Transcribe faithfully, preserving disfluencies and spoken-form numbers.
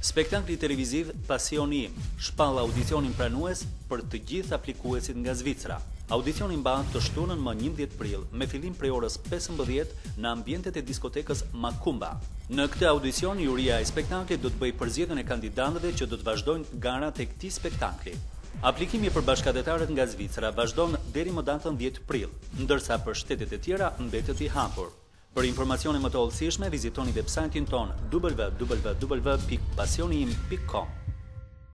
Spektakli televiziv Pasioni im shpall audicionin pranues për të gjithë aplikuesit nga Zvicra. Audicioni mbahet të shtunën më njëmbëdhjetë prill me fillim prej orës pesëmbëdhjetë në ambientet e diskotekës Makumba. Në këtë audicion, juria e spektaklit do të bëjë përzgjedhjen e kandidatëve që do të vazhdojnë garat e këtij spektakli. Aplikimi për bashkëdhetarët nga Zvicra vazhdon deri më datën dhjetë prill, ndërsa për shtetet e tjera mbetet i hapur. Për informacione më të hollësishme, vizitoni websajtin ton w w w pikë pasionim pikë com.